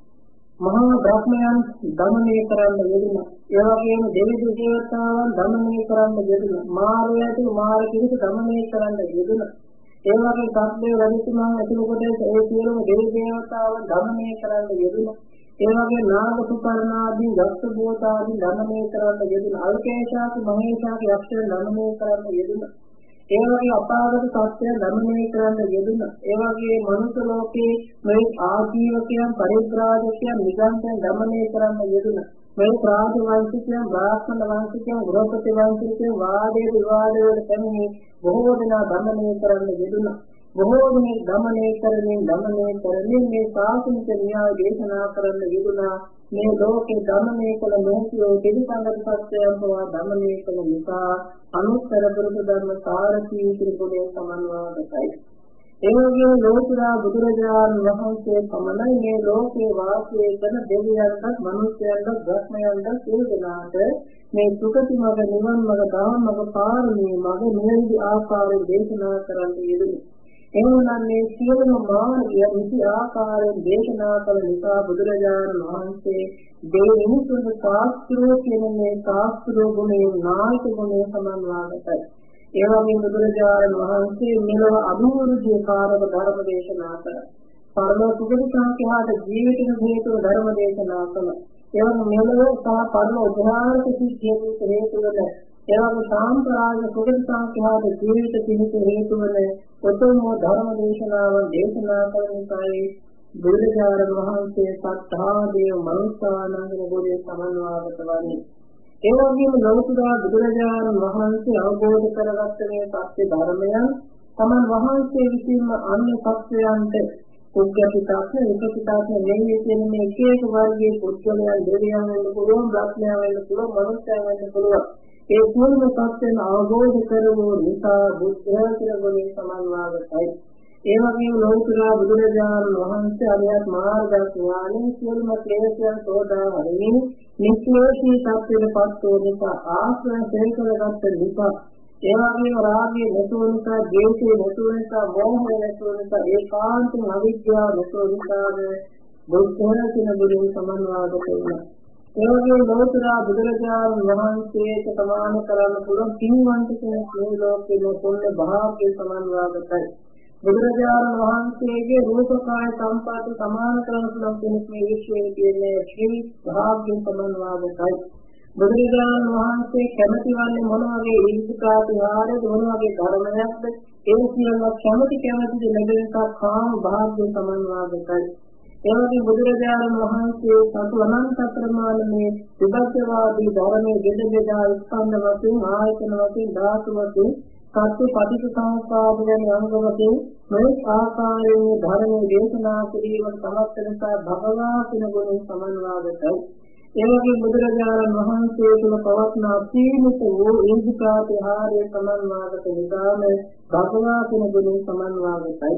මහා බ්‍රහ්මයන් දමනය කරන්න යෙදුණා. ඒ වගේම දෙවි දේවතාවුන් දමනය කරන්න යෙදුණා. මාරයාට මාර කිරිත දමනය කරන්න යෙදුණා. ඒ වගේ සත්‍ය රජතුමා ඇතුළු කොට ඒ සියලුම දෙවි දේවතාවුන් දමනය කරන්න යෙදුණා. ඒ වගේ නාග පුපර්ණාදී දස්ස භූතාදී දමනය කරන්න යෙදුණා. අල්කේශාති මහේශාති යක්ෂයන් දමනය කරන්න යෙදුණා. ඒ වගේ අපාගත සත්‍යය දමනය කරන්න යෙදුණා. ඒ වගේ මනුෂ්‍ය ලෝකේ මේ ආජීවකයන් පරිත්‍රාජකයන් නිගන්තයන් දමනය කරන්න යෙදුණා. මේ ප්‍රාජ වංශිකයන්, බ්‍රාහ්මණ වංශිකයන්, ගෘහපති වංශිකයන් වාදයේ විවාදවල පැමිණි බොහෝ දෙනා දමනය කරන්න යෙදුණා. බොහෝ දෙනෙක් දමනය කරමින් දමනය කරමින් මේ සාසනික න්‍යාය දේශනා කරන්න යෙදුණා. මේ ලෝකේ දමනය කළ නොහැකිව දෙවිසංගත සත්‍යයන් පවා දමනය කළ නිසා අනුත්තර පුරුෂ ධර්ම සාරථී ත්‍රිගුණය සමන්වාගතයි. ඒ වගේම ලෝතුරා බුදුරජාණන් වහන්සේ පමණයි මේ ලෝකේ වාසය කරන දෙවියන්ට, මනුෂ්‍යයන්ට, බ්‍රහ්මයන්ට සියලුනාට මේ සුගති මඟ, නිවන් මඟ, ධම්ම මඟ, පාරමී මඟ නිවැරදි ආකාරයෙන් දේශනා කරන්න යෙදුණා. එවනම් මේ සියලුම මාර්ගය නිසි ආකාරයෙන් දේශනා කළ නිසා බුදුරජාණන් වහන්සේ දෙවියන්ට ශාස්ත්‍රෝ කියන මේ ශාස්ත්‍රෝ ගුණයේ නායක ගුණය සමන්වාගතයි. ඒ වගේම බුදුරජාණන් වහන්සේ මෙලොව අභිවෘද්ධිය කාරක ධර්ම දේශනා කළා. පරලෝක සුගති සංඛ්‍යාත ජීවිතේ හේතුව ධර්ම දේශනා කළා. ඒ වගේම මෙලොව සහ පරලෝක උදාහරණ සිද්ධියට හේතු වෙන ඒ වගේ සාම්ප්‍රදායික සුගති සංඛ්‍යාත ජීවිත පිණිස හේතු වෙන උතුම් ධර්ම දේශනාවන් දේශනා කළ නිසායි බුදුරජාණන් වහන්සේ සත්‍තා දේව මනුස්සානන්ද ගුණය සමන්වාගත වන්නේ. ඒ වගේම ලෞතුරා බුදුරජාණන් වහන්සේ අවබෝධ කරගත්ත මේ සත්‍ය ධර්මයන් තමන් වහන්සේ විසින්ම අන්‍ය සත්‍යයන්ට උද්ගතිතාත්ම විකසිතාත්ම නෙමෙයි කියන මේ එක එක වර්ගයේ පුද්ගලයන් දෙවියන් වෙන්න පුළුවන්, බ්‍රහ්මයන් වෙන්න පුළුවන්, මනුස්සයන් වෙන්න පුළුවන්. ඒ සියලුම සත්‍යයන් අවබෝධ කරගන්න නිසා බුද්ධ ත්‍රිගුණය සමන්වාගතයි. ඒ වගේම ලෞතුරා බුදුරජාණන් වහන්සේ අරියත් මාර්ග ඥානෙ සියලුම ක්ලේශයන් සෝදා හරිමින් නිශ්චේෂී සත්‍යයට පත් වූ නිසා ආශ්‍රය සේකරගත් නිසා ඒ වගේම රාගයේ නැතුව නිසා, ද්වේෂයේ නැතුව නිසා, මෝහයේ නැතුව නිසා, ඒකාන්තයෙන් අවිද්‍යාව නැතුව නිසා බුද්ධ ත්‍රිගුණය සමන්වාගත වෙනවා. ඒ වගේම ලෝතුරා බුදුරජාණන් වහන්සේට සමාන කරන්න පුළුවන් පින්වන්ත කෙනෙක් මේ ලෝකේ පොන්න භාග්‍ය සමන්වාගතයි. බුදුරජාණන් වහන්සේගේ රූපකාය සම්පත සමාන කරන්න පුළුවන් කෙනෙක් මේ විශ්වයේ කියන්නේ ශ්‍රී භාග්‍ය සමන්වාගතයි. බුදුරජාණන් වහන්සේ කැමති වන්නේ මොන වගේ ඉරිසිකාතිහාරද, මොන වගේ ධර්මයක්ද, ඒ සියල්ල කැමති කැමති ලැබෙනක කාම භාග්‍ය සමන්වාගතයි. එවැනි බුදුරජාණන් වහන්සේ සතු අනන්ත ප්‍රමාණයේ විදර්ශවාදී ධර්මයේ ගෙඩ බෙදා ස්කන්ධ වශයෙන්, ආයතන වශයෙන්, ධාතු වශයෙන්, සත්‍ය පටිච්චසමුප්පාද යන අංග වශයෙන් මේ ආකාරයෙන් ධර්මයේ දේශනා කිරීමට සමත් නිසා භගවා කියන ගුණය සමන්වාගතයි. එවැනි බුදුරජාණන් වහන්සේ තුළ පවත්නා සීමිත වූ ඉන්ද්‍රියාතිහාරයේ සමන්වාගත නිසාම භගවා කියන ගුණය සමන්වාගතයි.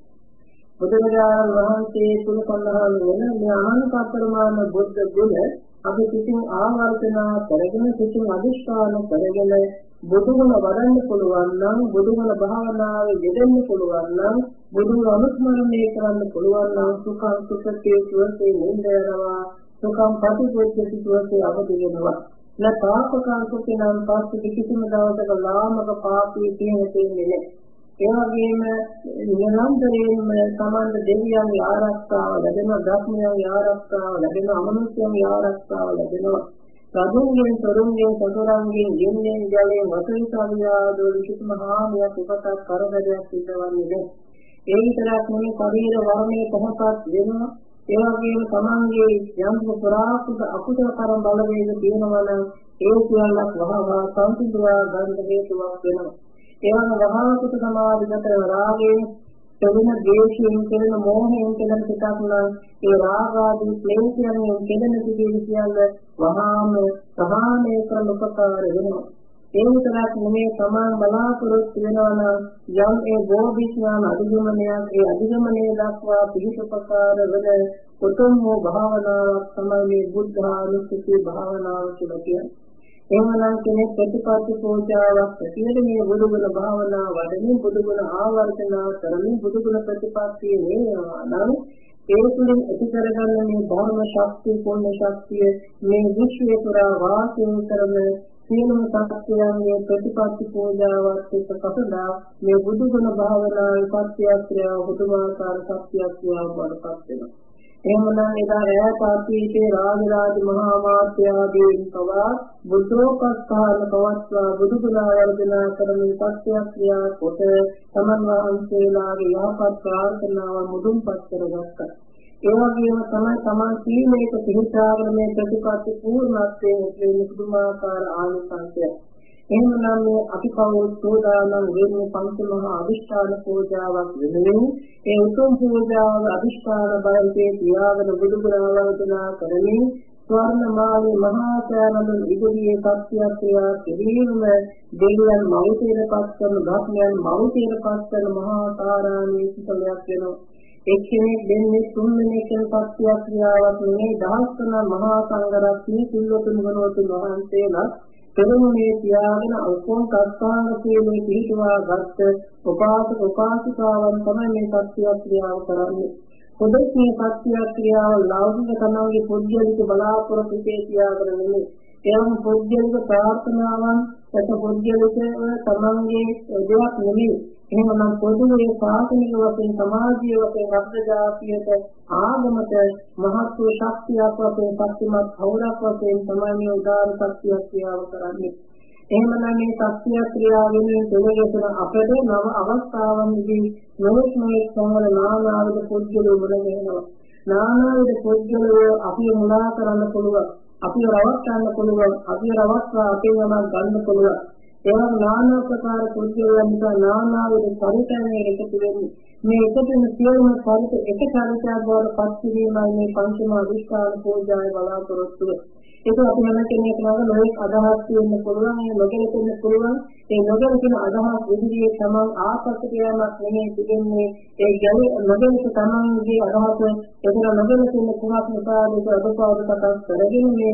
බුදුරජාණන් වහන්සේ තුල සඳහන් වෙන මේ අනන්ත අපරිමාණ බුද්ධ ගුණ අපි කිසිම ආවර්තනා කරගෙන කිසිම අදිෂ්ඨාන කරගෙන බුදුගුණ වඩන්න පුළුවන් නම්, බුදුගුණ භාවනාවේ යෙදෙන්න පුළුවන් නම්, බුදුගුණ අනුස්මරණය කරන්න පුළුවන් නම් සුඛං සුඛේ සුවසේ නින්දයනවා, සුඛං පටිච්චේ සුවසේ අවදි වෙනවා. ලතාපකං සුඛිනම් පස්සේ කිසිම දවසක ලාමක පාපී තියෙන්නේ නැහැ. ඒ වගේම නිරන්තරයෙන්ම සමන්ද දෙවියන්ගේ ආරක්ෂාව ලැබෙනවා, ධර්මයන්ගේ ආරක්ෂාව ලැබෙනවා, අමනුෂ්‍යයන්ගේ ආරක්ෂාව ලැබෙනවා. සතුන්ගෙන්, තරුන්ගෙන්, සතුරන්ගෙන්, යෙන්නේ ජලයෙන් වතුන් සමියාදෝ කිසිම හානියක් උපතක් කරදරයක් සිදුවන්නේ නැහැ. ඒ විතරක් නෙමෙයි ශරීර වර්ණයේ පහසත් වෙනවා. ඒ වගේම තමන්ගේ යම් පුරාසුද අකුසල කරම් බලවේග තියෙනවා නම් ඒ සියල්ලක් වහවහ සංසිඳවා ගන්න හේතුවක් වෙනවා. එවන වහාසුත සමාධිගත රාගයෙන්, තෙවන ද්වේෂයෙන්, තෙවන මෝහයෙන් කෙලෙන පිටක් නම් ඒ රාගාදී ක්ලේශයන්ගෙන් කෙලෙන සිටින සියල්ල වහාම සහානය කරන උපකාර වෙනවා. ඒ විතරක් නෙමෙයි තමන් බලාපොරොත්තු වෙනවා නම් යම් ඒ බෝධිඥාන අධිගමනයක් ඒ අධිගමනය දක්වා පිළිපකාර වන උතුම් වූ භාවනාවක් තමයි මේ බුද්ධානුස්සති භාවනාව කියලා කියන්නේ. එහෙමනම් කෙනෙක් ප්‍රතිපත්ති පූජාවක් ඇතිවෙන මේ බුදුගුණ භාවනාව වඩමින් බුදුගුණ ආවර්තනා කරමින් බුදුගුණ ප්‍රතිපත්තිය වේවා නම් ඒ තුළින් ඇති කරගන්න මේ ධර්ම ශක්තිය පුණ්‍ය ශක්තිය මේ විශ්වය පුරා වාසය කරන සියලුම සත්‍යයන්ගේ ප්‍රතිපත්ති පූජාවත් එක්ක කපලා මේ බුදුගුණ භාවනාවේ සත්‍යත්‍රය බුදුමාකාර සත්‍යත්‍රය වඩපත් වෙනවා. එහෙමනම් එදා රැයට අතීතේ රාජරාජ මහා මාත්‍යාදීන් පවා බුද්ධෝපස්ථාන පවත්වා බුදුගුණ ආවර්ජනා කරමින් සත්‍යත්‍රය කොට තමන් වහන්සේලාගේ යහපත් ප්‍රාර්ථනාව මුදුන්පත් කරගත්තා. ඒ වගේම තමයි තමන් සීලයක පිහිටාගෙන මේ ප්‍රතිපත්ති පූර්ණත්වයෙන් ලැබෙන පුදුමාකාර ආනිසංසය. එහෙමනම් මේ අපි කවුරුත් සෝදානම් වෙන්නේ පංච මහා අදිෂ්ඨාන පූජාවක් වෙනුවෙන් ඒ උතුම් පූජාව අදිෂ්ඨාන බලයෙන් තියාගෙන බුදුගුණ ආවර්ජනා කරමින් ස්වර්ණමාලි මහා සෑනඳුන් ඉදිරියේ සත්‍යත්‍රය කිරීම දෙවියන් මෞතිරපත් කරන ධර්මයන් මෞතිරපත් කරන මහා සාරාමී සිතලයක් වෙනවා. එක්කෙනෙක් දෙන්නේ තුන් වෙනකන් සත්‍යක්‍රියාවක් නෙමෙයි දහස් ගණන් මහා සංඝරත්නයේ සිල්වතුන් වහන්සේලා වහන්සේලා පෙරමුණේ තියාගෙන උපෝන් කර්තාංග සීලේ පිළිතුවා ගත්ත උපාසක උපාසිකාවන් තමයි මේ සත්‍යක්‍රියාව කරන්නේ. පොදේ සත්‍යක්‍රියාව ලෞකික තමන්ගේ පුද්ගලික බලාපොරොත්තු තියාගෙන නෙමෙයි. එවන පුද්ගලික ප්‍රාර්ථනාවන් සත පුද්ගලික තමන්ගේ දෙයක් නෙමෙයි. එහෙමනම් පොදුවේ සාසනික වශයෙන් සමාජීය වශයෙන් අත්දැකියට ආගමත මහත් වූ ශක්තියක් වශයෙන් ශක්තිමත් කවුරක් වශයෙන් තමයි මේ උදාාර සත්‍ය ක්‍රියාව කරන්නේ. එහෙමනම් මේ සත්‍ය ක්‍රියාවෙන් දෙලෙසන අපට නව අවස්ථාවන්දී නොයෙක් නොයෙක් සමහර නානාවිද පුද්ගලයෝ මුල වෙනවා. නානාවිද පුද්ගලයෝ අපි මුලා කරන්න පුළුවන්. අපි රවට්ටන්න පුළුවන්. අපි රවට්ටලා අපේ යමක් ගන්න පුළුවන්. ඒවා නානා ප්‍රකාර පුද්ගලයන් නිසා නානාවිද පරිත්‍යාගයේ එකතු වෙන්නේ. මේ එකතු වෙන සියලුම පරිත එක චරිතයක් බවට පත් වීමයි මේ පංචම අදිෂ්ඨාන පූජාවේ බලාපොරොත්තු වෙන්නේ. ඒක අපි හැම කෙනෙක්ම නොයෙක් අදහස් වෙන්න පුළුවන්. ඒ නොගැලපෙන්න පුළුවන්. ඒ නොගැලපෙන අදහස් විදිහේ තමන් ආපස්සට යamak නෙමෙයි තිබෙන්නේ. ඒ ගැලි නොගැලපෙන තමන්ගේ අදහස එතන නොගැලපෙන කුමක් නිසාද අදපාද කතා කරගෙන මේ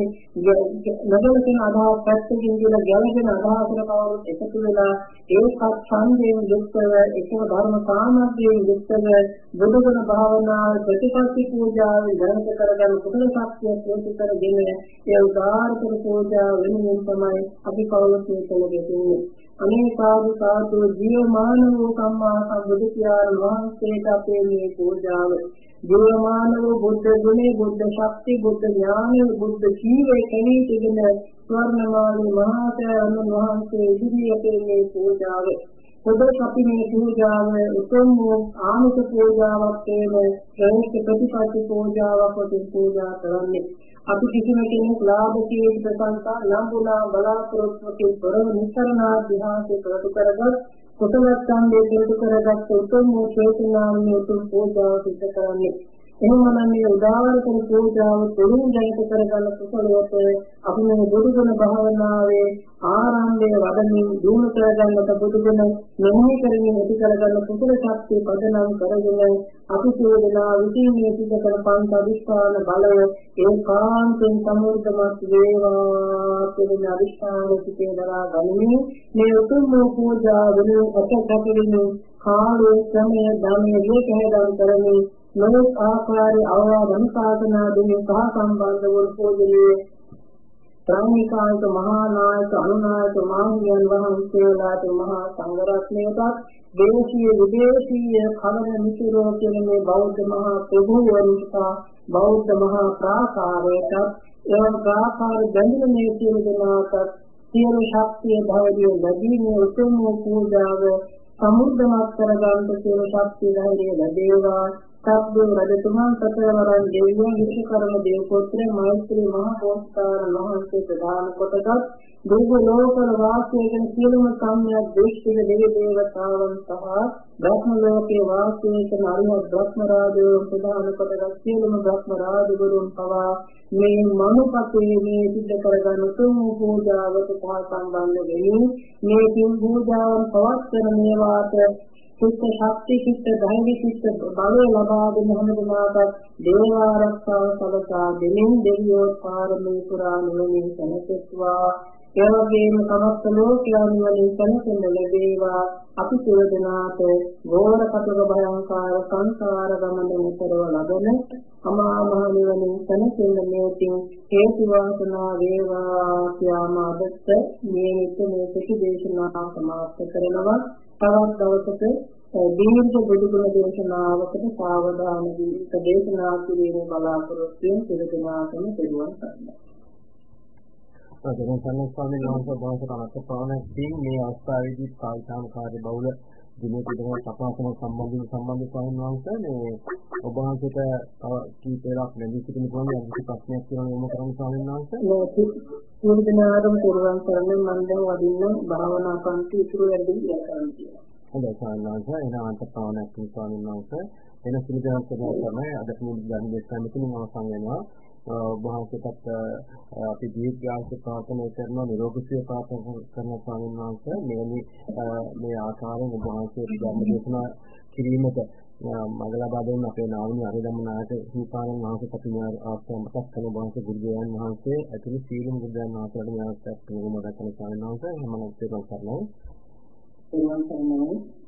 නොගැලපෙන අදහස් පැත්තකින් කියලා ගැලපෙන අදහසට කවුරුත් එකතු වෙලා ඒකත් ඡන්දයෙන් යුක්තව එකම ධර්ම සාමග්‍රියෙන් යුක්තව බුදුගුණ භාවනා ප්‍රතිපත්ති පූජාවේ ධර්ම කරගන්න කුසල ශක්තිය ප්‍රති කරගෙන ඒ උදාාරතර පූජා වෙනුවෙන් තමයි අපි කවුරුත් මේ කළේ. අනේ සාදු සාදු ජීවමාන වූ සම්මා සම්බුදු පියාණන් වහන්සේට අපේ මේ පූජාව ජීවමාන වූ බුද්ධ ගුණේ බුද්ධ ශක්තිය බුද්ධ ඥානය බුද්ධ ජීවේ කෙනී තිබෙන ස්වර්ණමාලි මහා සෑනඳුන් වහන්සේ ඉදිරියේ මේ පූජාව පොදේ අපි මේ පූජාව උතුම් වූ ආමිත පූජාවක් වේම ශ්‍රේෂ්ඨ ප්‍රතිපත්ති පූජාවක් වශයෙන් පූජා කරන්නේ. අපි කිසිම කෙනෙක් ලාභකී ප්‍රසංසා ලම්බුනා බලාපොරොත්තු කරන නිසරණා විහාසය ප්‍රතු කරගත් කුසල ඡන්දේ ප්‍රතු කරගත් උතුම් වූ චේතනාවේ උතුම් පූජාව සිදු කරන්නේ. එහෙමනම් මේ උදාාරතර පූජාව තුළින් ජනිත කරගන්න කුසලයට අපි මේ බුදුගුණ භාවනාවේ ආරම්භය වඩමින් දිනු කරගන්නට බුදුගුණ මෙහි කරමින් ඇති කරගන්න කුසල ශක්තිය පදනම් කරගෙන අපි සියදෙනා විසින්නේ සිදු කර පංච අදිෂ්ඨාන බලය ඒකාන්තයෙන් සමුර්ධමත් වේවා කියන අදිෂ්ඨාන සිතේ දරා ගනිමින් මේ උතුම් පූජාව වෙනුවෙන් අපකපිරිනු කාලයේ ක්‍රමයේ ධර්මයේ විකේදම් කරමින් නොයෙක් ආකාරයේ අවවාද අනුශාසනා දෙමින් සහ සම්බන්ධ වූ පූජනීය ප්‍රාණිකායක මහා නායක අනුනායක මාහිමියන් වහන්සේලාට මහා සංඝරත්නයට දේශීය විදේශීය කලන මිතුරෝ කියන මේ බෞද්ධ මහා ප්‍රභූවරුන්ට බෞද්ධ මහා ප්‍රාකාරයට එවන ප්‍රාකාර බැඳුන මේ සියලු දෙනාට සියලු ශක්තිය ධෛර්යය ලැබීමේ උතුම් පූජාව සමුද්දමත් කරගන්න සියලු ශක්තිය ධෛර්යය ලැබේවා. සබ්බේ රජතුමන් සතරවරන් දෙවියන් විශ්වකර්ම දේව පුත්‍ර මෛත්‍රී මහ බෝසතාණන් වහන්සේ ප්‍රදාන කොටගත් දුර්ග ලෝකවල වාසය කරන සියලුම සම්‍යක් දෘෂ්ටික දෙවි දේවතාවුන් සහ බ්‍රහ්ම ලෝකයේ වාසය කරන අරිහත් බ්‍රහ්ම රාජයෝ ප්‍රදාන කොටගත් සියලුම බ්‍රහ්ම රාජගුරුන් පවා මේ මනුපතේ මේ සිද්ධ කරගන්න උතුම් පූජාවට සහ සම්බන්ධ වෙමින් මේ පින් පූජාවන් පවත්වන මේවාට සිත ශක්ති සිත ධෛර්ය සිත බලය ලබා දෙන හැමදෙනාට දේව ආරක්ෂාව සලසා දෙමින් දෙවියෝ පාරමී පුරා නිවනින් සැනසෙත්වා එවැගේම සමස්ත ලෝකයන් නිවනින් සැනසෙන්න ලැබේවා අපි සියලුදෙනාට ගෝර කටක භයංකාර සංසාර ගමන උතරව ලබන අමා මහ නිවනින් සැනසෙන්න මේතින් හේතු වාසනා වේවා ක්‍යාමාදත්ත මේ නිත මේ සිටි දේශනා සමාප්ත කරනවා තවත් දවසක දීර්ඝ බුදුගුණ දේශනාවකට සාවධාන දීර්ඝ දේශනා කිරීමේ බලාපොරොත්තු වෙන සියලුදෙනාටම පෙරවන් කරනවා. අදගෙන සම්මාන වහන්සේ බාහිර අත්පානකින් මේ අවස්ථාවේදී කායිකාමකාරී බහුල දිනේ පිටම තපාසන සම්බන්ධ සම්බන්ධ සාහිණවංශ මේ ඔබ වහන්සේට කීපයක් ලැබී සිටින ප්‍රමාණය අනිත් ප්‍රශ්නයක් කියලා යොමු කරන්න සාහිණවංශ මේ සියලුදෙනාටම පෙරවන් කරන්නේ මම දැන් වදින්න භාවනා පන්ති ඉතුරු වැඩි ඉලක්කම් තියෙනවා. හොඳයි සාහිණවංශ එන අන්තපානක් ස්වාමීන් එන සිලිදාන්ත තමයි අද මේ ධර්ම දේශනාව මෙතනින් අවසන් වෙනවා. ඔබ වහන්සේට අපි දීර්ඝායුෂ ප්‍රාර්ථනා කරන නිරෝගී ප්‍රාර්ථනා කරන ස්වාමීන් වහන්සේ මෙවැනි මේ ආකාරයෙන් ඔබ වහන්සේ ධර්ම දේශනා කිරීමට මඟ ලබා දෙන අපේ නාමනි අරිදම්ම නායක සීපාරන් වහන්සේ කටිනාර ආශ්‍රමයක් කරන වහන්සේ ගුරුදේවයන් වහන්සේ ඇතුළු සීලම ගුරුදේවයන් වහන්සේලාට මේ අවස්ථාවක් ලැබුණා. ස්වාමීන් වහන්සේ හැමෝටම පෙරවන් කරනවා. පෙරවන් කරනවා.